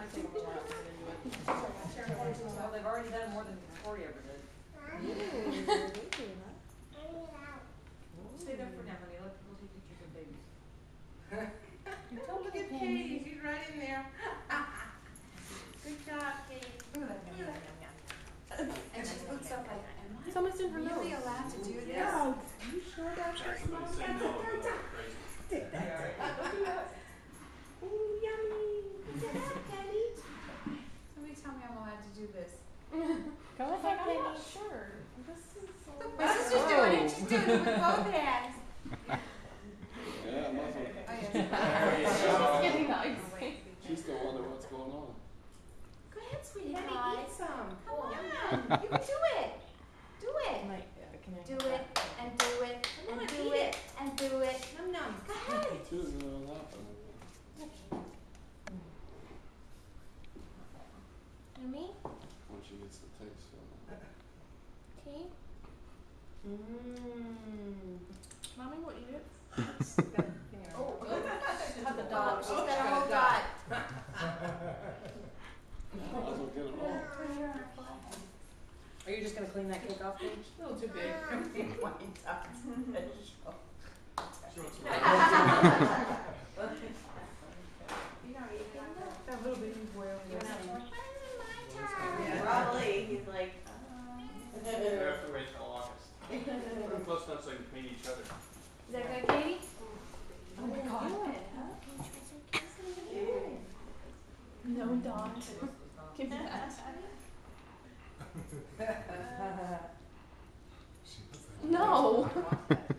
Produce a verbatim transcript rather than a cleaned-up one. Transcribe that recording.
might take a while to get into it. Well, they've already done more than Victoria ever did. Stay there for now, honey. Let people take pictures of babies. Don't look at Katie. She's right in there. Good job, Katie. And she looks up like, am I It's almost in her nose. really allowed to do this? Yeah. You sure about this? Ooh, yummy. Is it up, Kenny? Somebody tell me I'm allowed to do this. Go ahead, I'm not sure. This is so My sister's doing it. She's doing it with both hands. Yeah, I'm also, Oh, yes. She's getting nice. she's still wondering what's going on. Go ahead, sweetie Kenny, pie. eat some. Come on. You can do it. Do it. Might, uh, can I Do it and do it Come and on, do eat it and do it. Num num. Go ahead. She doesn't know what's happening. Yummy? When she gets the taste from it. Tea? Mmm. Mommy will eat it. Oh, Have the oh, dog. she's got a whole dot. Might as well get it all. Are you just gonna clean that cake off, Paige? A little too big. You know, you can do That little baby boy over there. Yeah, probably. He's like, You have to wait till August. Put them close enough so you can clean each other. Is that good, Katie? Oh my God. No, don't. Give me that. No.